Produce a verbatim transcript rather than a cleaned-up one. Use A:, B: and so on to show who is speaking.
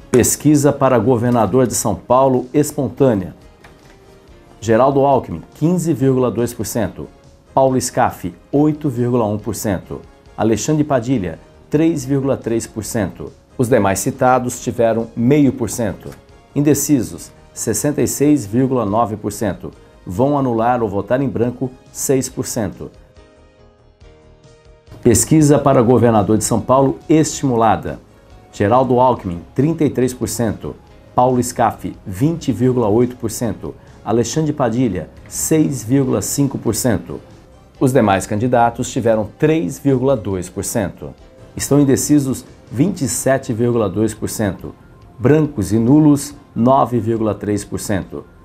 A: Pesquisa para governador de São Paulo espontânea. Geraldo Alckmin, quinze vírgula dois por cento. Paulo Scaff, oito vírgula um por cento. Alexandre Padilha, três vírgula três por cento. Os demais citados tiveram zero vírgula cinco por cento. Indecisos, sessenta e seis vírgula nove por cento. Vão anular ou votar em branco, seis por cento. Pesquisa para governador de São Paulo estimulada. Geraldo Alckmin, trinta e três por cento. Paulo Scaff, vinte vírgula oito por cento. Alexandre Padilha, seis vírgula cinco por cento. Os demais candidatos tiveram três vírgula dois por cento. Estão indecisos vinte e sete vírgula dois por cento. Brancos e nulos, nove vírgula três por cento.